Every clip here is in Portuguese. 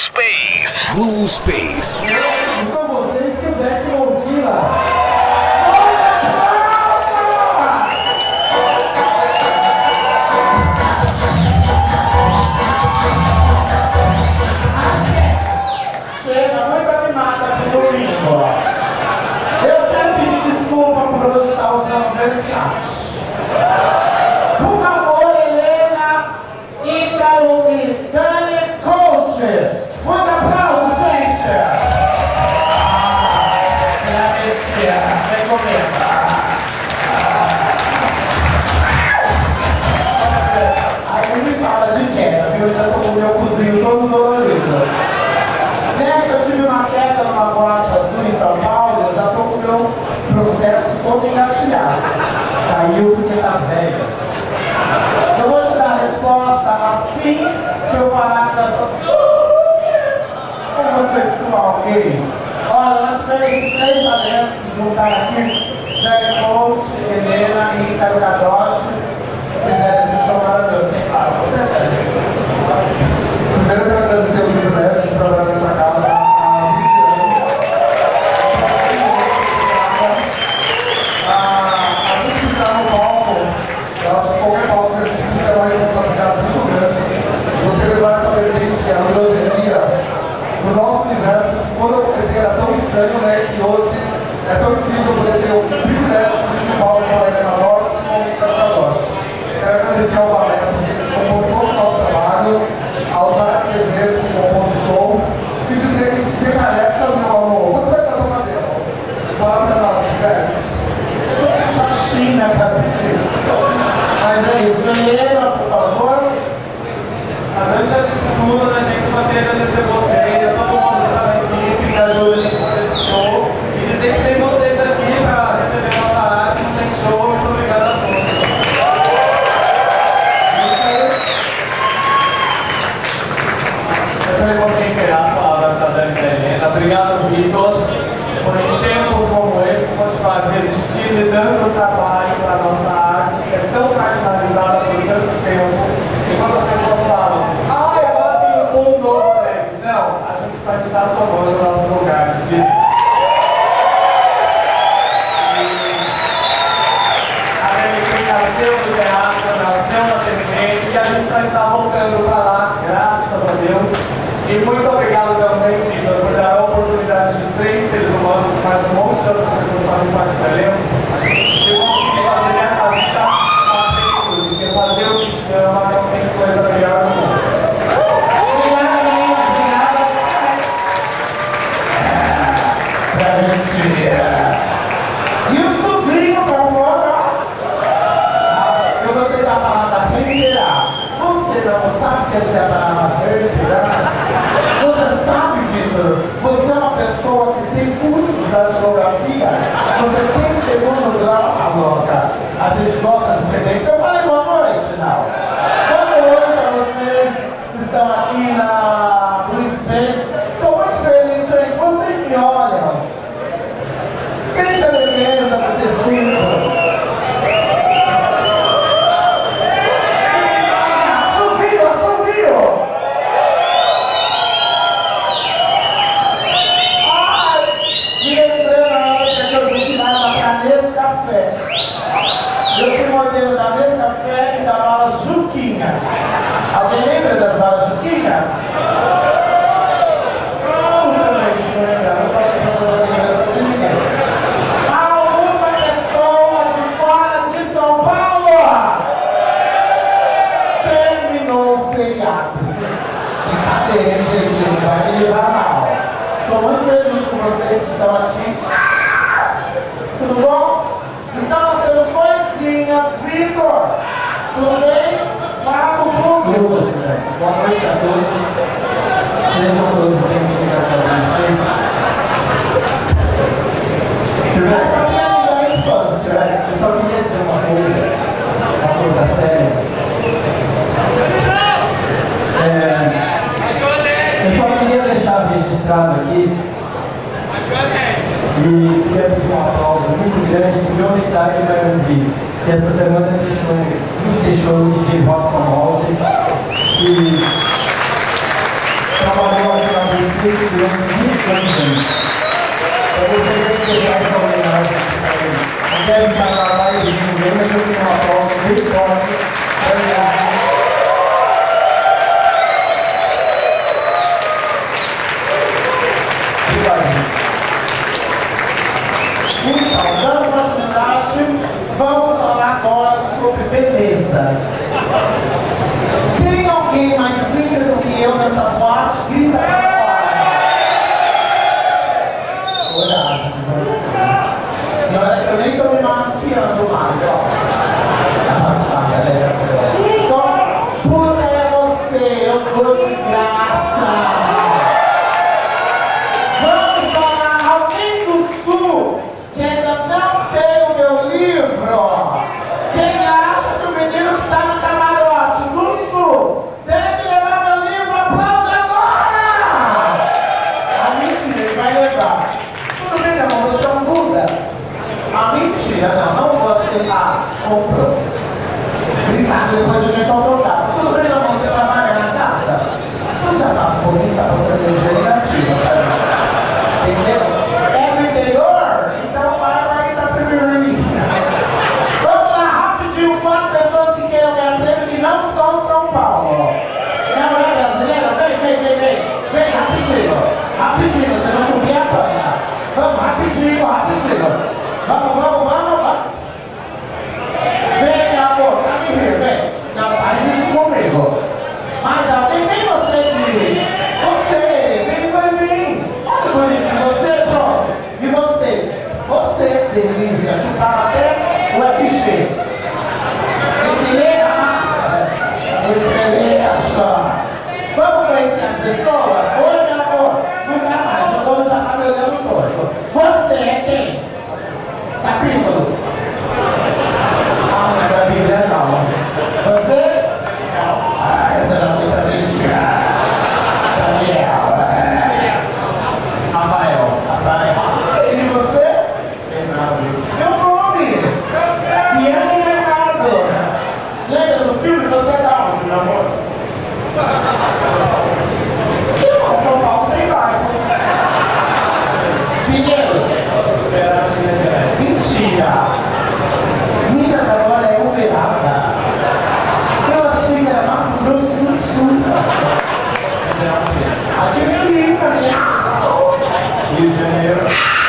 Blue Space. E com vocês, Silvetty e Montilla. Chega muito animada aqui no domingo. Eu quero pedir desculpa por hoje estar usando versátil. Por favor, Helena, Ícaro e Dani Coach. Muito aplauso, gente! Vem comigo. Aí me fala de queda, viu? Eu já tô com o meu cozinho todo dolorido. Desde que eu tive uma queda numa boate azul em São Paulo, eu já tô com o meu processo todo engatilhado. Caiu porque tá velho. Eu vou te dar a resposta assim que eu falar que eu homossexual gay. Olha, nós tivemos esses 3 talentos que se juntaram aqui, Dani Coach, Helena e Ícaro Kadoshi, fizeram esse show maravilhoso. Quem fala? Você, velho? Primeiro eu quero agradecer o privilégio de trabalhar nessa casa há 20 anos. A gente pisar no palco, eu acho que qualquer palco que a gente pisa é uma responsabilidade muito grande. Você vai saber que a misoginia no nosso universo, quando eu comecei era tão estranho, né, que hoje é tão incrível poder ter o privilégio de subir no palco com a Helena Lopes e com o Ícaro Kadoshi. Quero agradecer ao balé, porque eles compõem todo o nosso trabalho, ao Azevedo, que compõe o show, e dizer que ser careca, meu amor, quando você vai fazer uma dela? Fala pra nós, Silvetty. China, cabeça. Mas é isso, Helena, por favor. A Dani já disse tudo, né, gente? Eu só queria agradecer vocês, a todo mundo que está na equipe, que ajuda a gente a fazer esse show. E dizer que sem vocês aqui para receber nossa arte não tem show. Muito obrigado a todos. Eu também vou reiterar as palavras da Dani e da Helena. Obrigado, Vitor, por em tempos como esse continuar resistindo e dando trabalho para a nossa arte, que é tão marginalizada por tanto tempo. E quando as pessoas falam, agora tem um novo prêmio. Não, a gente só está tomando o nosso lugar de direito. A Dani nasceu no teatro, nasceu na TV, e a gente só está voltando para lá, graças a Deus. E muito obrigado também, Vitor, por dar a oportunidade de 3 seres humanos, mais um monte de outras pessoas fazem parte do elenco, de conseguir fazer dessa vida uma plenitude, porque fazer o que se ama não tem coisa melhor no mundo. Obrigada, menina. Obrigada. Pra vestir. E os cozinhos pra fora? Eu gostei da palavra reiterar. Você não sabe o que é a palavra reiterar? Você sabe, Vitor, você é uma pessoa que tem curso de datilografia, você tem segundo grau, a louca. A gente gosta de aprender. Então eu falei boa noite, não. Boa noite a vocês que estão aqui na Blue Space. Estou muito feliz, gente. Vocês me olham. Sente a beleza do tecido. Eu fui modelo da Nescafé e da bala Juquinha. Alguém lembra das balas Juquinha? Alguma pessoa de fora de São Paulo terminou o feriado. Brincadeira, gente, não vai me levar mal. Estou muito feliz com vocês que estão aqui. Tudo bom? Então nós temos coisinhas, Vitor. Tudo bem? Fala com o público. Boa noite a todos. Sejam todos bem-vindos ao Blue Space. Essa é a minha infância. Eu só queria dizer uma coisa séria. Eu só queria deixar registrado aqui e queria pedir um aplauso muito grande e de humildade vai ouvir. Que essa semana nos deixou o DJ Robson Molde, que trabalhou aqui desse grande gigante. Eu gostaria de deixar essa homenagem para ele. Não quero estar na live de ninguém, mas eu tenho uma prova bem forte para ele. Então, dando continuidade, vamos falar agora sobre beleza. Tem alguém mais linda do que eu nessa boate? Grita pra fora. Coragem de vocês. E olha que eu nem tô me maquiando mais, ó. Tá passada, né? Só puta é você, eu dou de graça. Vamos falar, alguém do sul que ainda não tem o meu livro. Quem acha que o menino que tá no camarote do sul deve levar meu livro, aplaude agora! A mentira, ele vai levar. Tudo bem, meu irmão, você é um Buda? A mentira, não vou aceitar. Comprou. Brincadeira, depois a gente vai trocar. Tudo bem, meu irmão, você trabalha na casa? Você faz um pouquinho, está passando energia negativa, tá? Entendeu? É do interior? Então vai estar primeiro em mim. Vamos lá, rapidinho, 4 pessoas que queiram ganhar prêmio que não são São Paulo. Não é brasileiro? Vem, rapidinho. Rapidinho, você não subir a panha. Vamos, rapidinho. Vamos. Vem, meu amor, tá me rindo, vem. Não, faz isso comigo. Mas alguém, vem você de... Você, vem. Olha que bonitinho, você, pronto. E você, delícia, chupava até o FG. Excelência. Vamos conhecer as pessoas? Oi, meu amor. Não dá mais, o dono já tá me olhando torto. Você é quem? Capítulo? Ah, não é da Bíblia, não. Você? Essa já foi travesti. Daniel. Rafael. E você? Fernando. Meu nome? Piano Bernardo. Lembra do filme? Você é da onde, meu amor? Que bom, São Paulo tem bairro. Pinheiros. Mentira. Minas agora é Uberaba. Eu achei que era Mato Grosso do Sul. Aqui é linda, Rio de Janeiro.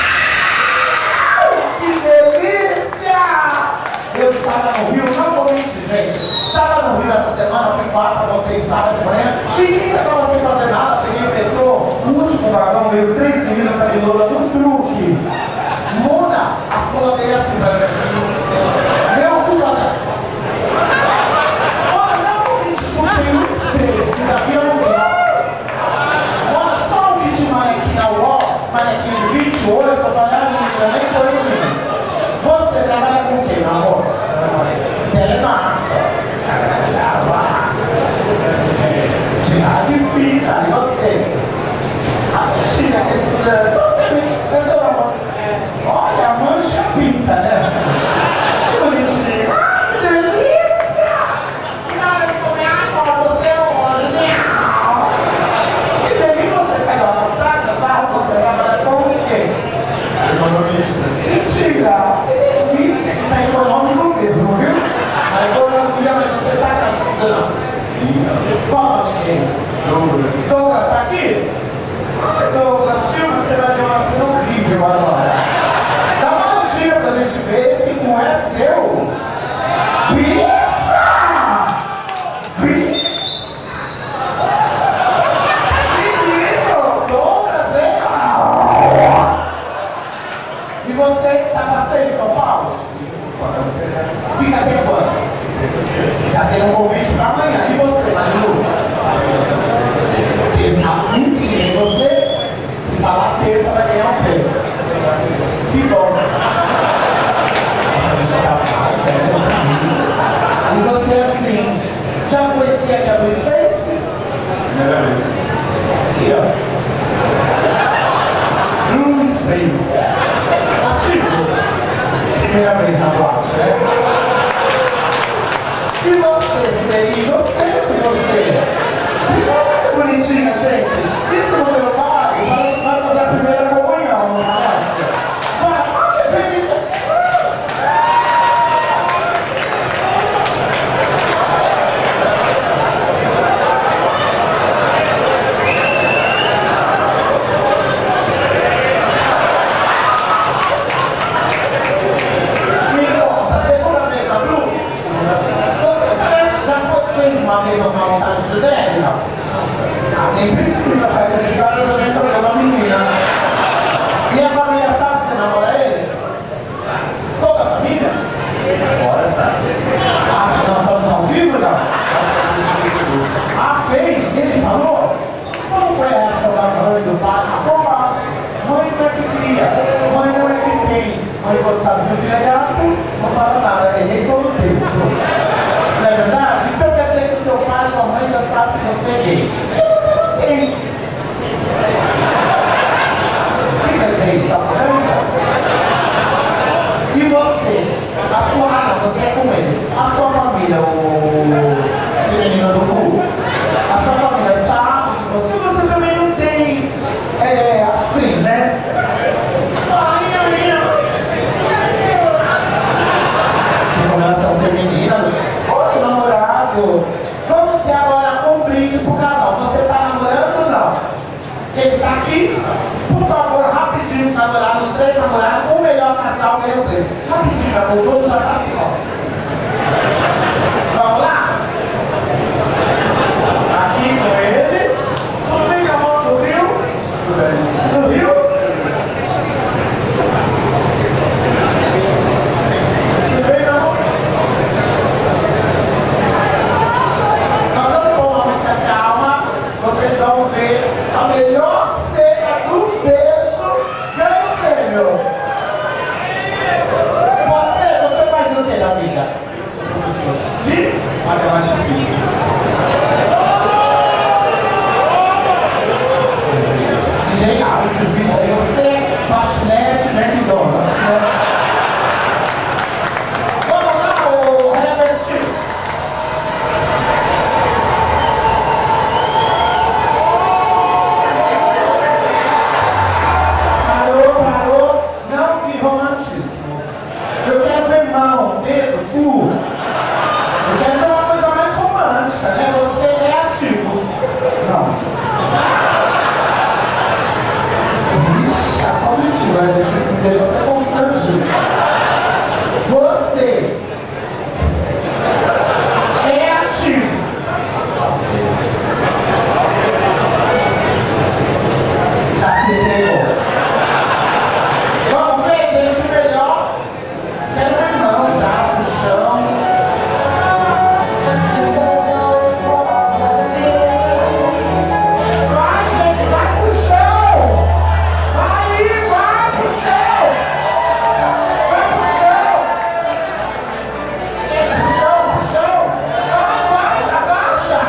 Que delícia! Eu estava no Rio, não vou mentir, gente. Estava no Rio essa semana, fui quarta, voltei sábado de manhã. E nem dá pra você fazer nada, peguei o metrô. O último vagão veio 3 meninas pra Milola no truque. Mona, as coladeiras assim pra mim. Meu cu, olha. Mona, não vou mentir, chutei os 3, fiz aviãozinho. Mona, só um kit manequim na UOL, manequim de 28, eu falei, menina, nem foi em mim. Você trabalha com o quê, meu amor? Telemarketing. Tirar de fita, e você? Tira esse seu amor. Olha, a mancha pinta, né, gente? Que bonitinho. Ah, que delícia! E na hora de comer água, você é um anjo. Que delícia, você pega uma vontade, sabe? Você trabalha com o quê? Economista. Mentira! Que delícia que tá econômico mesmo, viu? A economia, mas você tá gastando. Qual o nome dele? Douglas, tá aqui? Ai, Douglas, filma, você vai ver uma cena horrível agora. Dá uma notícia pra gente ver se não é seu. Bicha! Menino, Douglas, hein? E você tá passeio em São Paulo? Fica até quando? Já tem um convite pra amanhã. E você, Marilu? Mentira, e você? Se falar terça, vai ganhar um prêmio. Que bom. E você assim, já conhecia aqui a Blue Space? Primeira vez. Aqui, ó. Blue Space. Ativo. Primeira vez na boate, né? E você, Silvetty? Gostei de você. Olha que bonitinha, gente. Isso no meu bar não? Ah, nem precisa sair de casa, já vem trabalhando uma menina. E a família sabe que você namora ele? Toda a família? Fora, sabe? Ah, mas nós estamos ao vivo, não? Ah, fez? Ele falou? Como foi a reação da mãe, do pai? Ah, bobagem. Mãe não é que cria, mãe não é que tem. Mãe, quando sabe que o filho é gato, não fala nada, errei todo o texto. Não é verdade? Então quer dizer que o seu pai e sua mãe já sabem que você é gay. E você não tem. O que quer dizer isso? Tá vendo? E você? A sua... Ah, não, você é com ele. A sua família, esse menino do cu, a sua família sabe que você também não tem, assim, né? Você começa a ser menina. Oi, namorado. Vamos ter agora um brinde pro casal. Você tá namorando ou não? Ele tá aqui? Por favor, rapidinho, namorado, os 3 namorados, o melhor casal ganhou dele. Rapidinho, já voltou, já tá assim, ó. Vamos lá? Aqui com ele. Tudo bem com a moto do Rio? Tudo bem. Do Rio? Tudo bem, meu amor? Nós vamos pôr uma música calma. Vocês vão ver a melhor cena do beijo ganha o prêmio. Você faz o que da vida? Eu sou professor De matemática e física. Genial, que os bichos aí, você, patinete, McDonald's, né? Vamos lá, o Herbert. Parou, não vi romantismo. Eu quero ver mão, dedo, cu. Eu quero ver uma coisa mais romântica, né? Você é ativo. Não. Ixi, a comitiva, né? Isso me deixou até constrangido. Você é ativo. Já se entregou. Vamos ver, gente, o melhor. Quero ver mão, braço, chão. Vai, gente, vai pro chão. Vai pro chão. Vai pro chão. Pro chão. Vai, abaixa.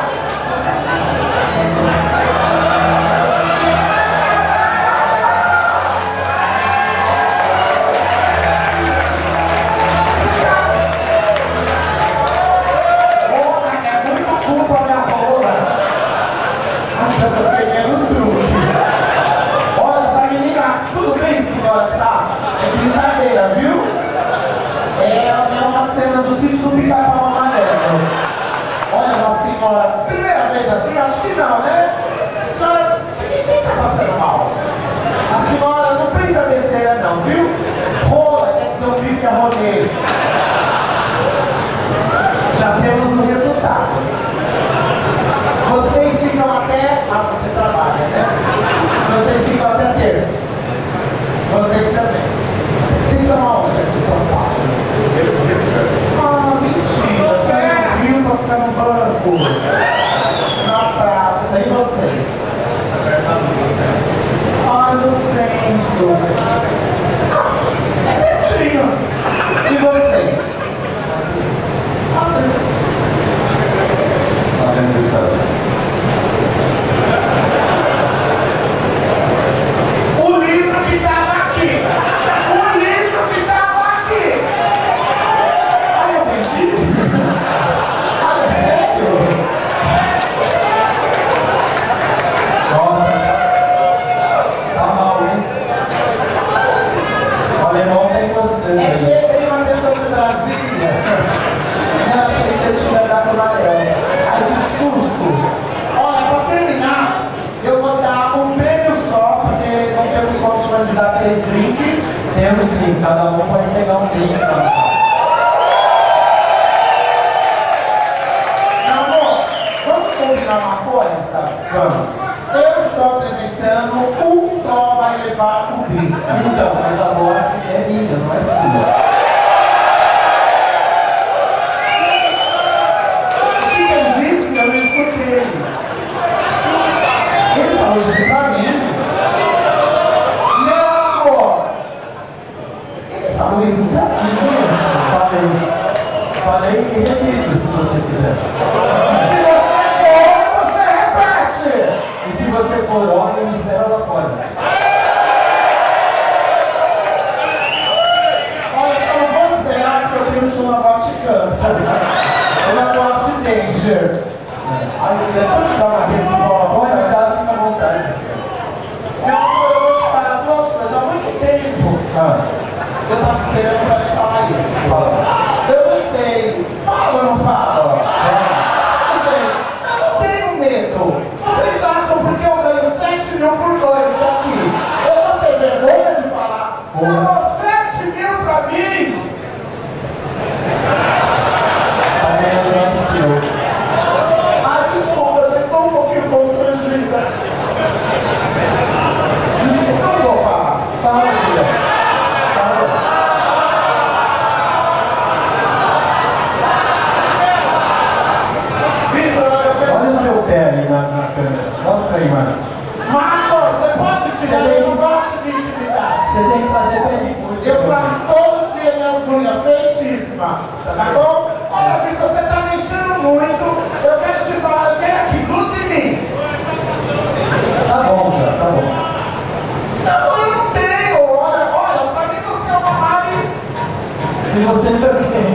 Porra, é muito culpa minha rola. Eu tô pegando truque. Olha essa menina, tudo bem, senhora? Tá? É brincadeira, viu? É uma cena do sítio do Pica-Pau Amarelo. Olha, uma senhora, primeira vez aqui? Acho que não, né? Senhora, quem tá passando mal? A senhora não pensa besteira não, viu? Rola quer dizer um bife arroneiro. Já temos o resultado. Vocês ficam até... Ah, você trabalha, né? Vocês ficam até terça. Vocês também. Vocês estão aonde aqui em São Paulo? Ah, mentira. Você não viu pra ficar no banco? Na praça. E vocês? Ah, no centro. Ah, é pertinho. E vocês? Ah, vocês... O livro que estava aqui! O livro que estava aqui! Ai, eu vendi? Ai, é sério? Nossa, tá mal, hein? O alemão tem gostando. É porque tem uma pessoa de Brasília. Eu achei que você tinha dado uma grana. Ai, que susto! Olha, para terminar, eu vou dar um prêmio só, porque não temos condições de dar 3 drinks. Temos sim, cada um pode pegar um drink. Meu amor, vamos combinar uma coisa? Vamos. Eu estou apresentando, um só vai levar o drink. Então, essa voz é minha, não é sua. O que ele disse? Eu não escutei. Ele falou isso pra mim. Meu amor. Ele falou isso pra mim mesmo. Falei e repito, se você quiser. E se você for homem, me espera lá fora. Olha, só não vou esperar porque eu tenho um show na Vaticante. Eu na Boate Danger. Ai, eu queria tanto dar uma resposta. Pode dar, fica à vontade. Meu amor, eu vou te falar duas coisas. Há muito tempo eu estava esperando para te falar isso. Eu não sei. Fala ou não fala? Gente, eu não tenho medo. Vocês acham porque eu ganho 7 mil por noite aqui? Eu não tenho vergonha de falar. Não, 7 mil pra mim! Tá ganhando mais que eu. Ah, desculpa, eu estou um pouquinho constrangida. Desculpa, eu vou falar. Fala, filha. Olha o seu pé aí na câmera. Mostra aí, mano. Marcos, você pode tirar? Eu não gosto de intimidade. Você tem que fazer pedicure. Eu faço todo dia minhas unhas feitíssima, tá bom? Olha, Vitor, você tá me enchendo muito. Eu quero te falar, eu quero aqui, luz em mim. Tá bom já, tá bom. Não, eu não tenho. Olha, pra mim você é uma mãe. E você também.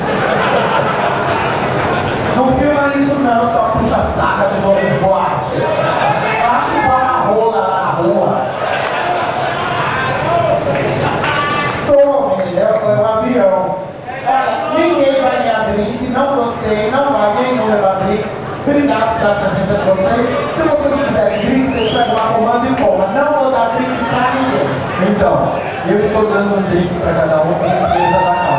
Não filma isso não, só puxa saca de novo de boate. Vai chupar uma rola lá na rua. Tome, é o avião. Olha, ninguém vai ganhar drink, não gostei, não vai nenhum levar drink. Obrigado pela presença de vocês. Se vocês quiserem drink, vocês pegam uma comanda e coma. Não vou dar drink pra ninguém. Então, eu estou dando um drink para cada um que empresa da casa.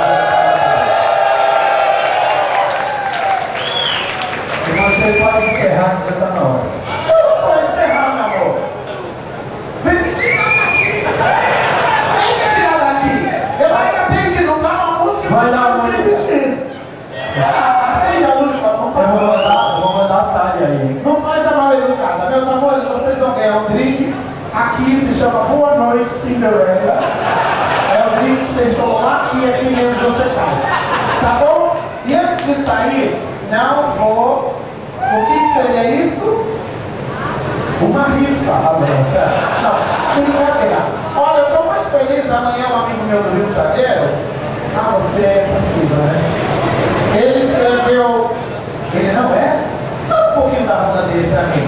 E você pode encerrar que já está na hora. Eu não vou encerrar, meu amor. Vem me tirar daqui. Vem me tirar daqui. Eu ainda tenho que não dar uma música e Vai dar fazer uma um striptease. Acende a luz, não faz Eu vou mandar a talha aí. Não faz a mal educada. Meus amores, vocês vão ganhar um drink. Aqui se chama Boa Noite Cinderella. É o drink que vocês colocam aqui mesmo você faz. Tá bom? E antes de sair, não vou. O que seria isso? Uma rifa. Não, brincadeira. Olha, eu estou muito feliz. Amanhã um amigo meu do Rio de Janeiro. Ah, você é possível, né? Ele escreveu. Ele não é? Fala um pouquinho da bunda dele pra mim.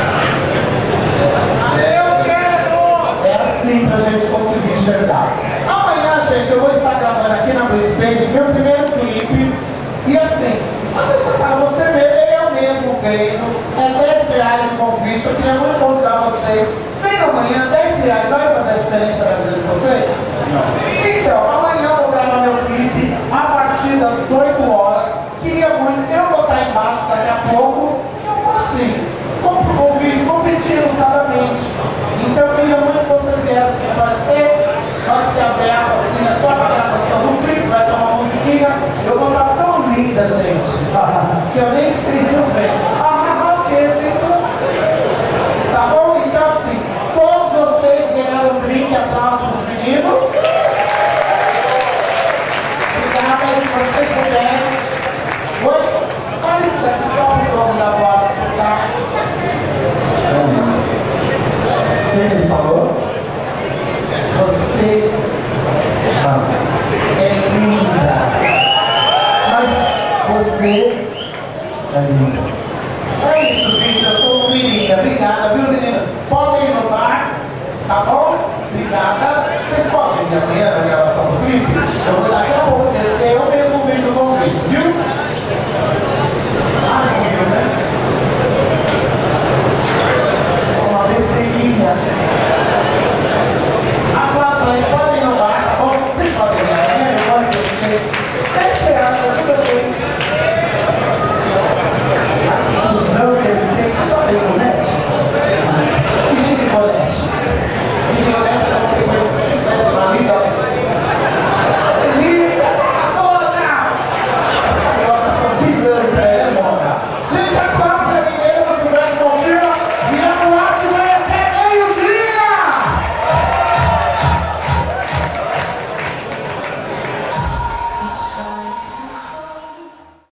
É assim pra gente conseguir enxergar. Amanhã, gente, eu vou estar gravando aqui na Blue Space meu primeiro clipe. E assim, as pessoas falam, você eu mesmo vendo, é R$10 o convite. Eu queria muito convidar vocês. Vem amanhã, R$10, vai fazer a diferença na vida de vocês? Não. Então, amanhã eu vou gravar meu clipe a partir das 8 horas. Queria muito, eu vou estar embaixo daqui a pouco. Eu vou assim, compro o convite, vou pedir educadamente. Então eu queria muito que vocês viessem. Vai ser aberto assim, é só a gravação do clipe, vai ter uma musiquinha. Eu vou estar tão linda, gente, que eu nem sei se eu venho. Tá bom? Então assim, todos vocês ganharam um drink, aplausos dos meninos. Obrigada, se vocês puderem. Oi? Olha isso daqui, só pro dono da voz escutar. O que ele falou?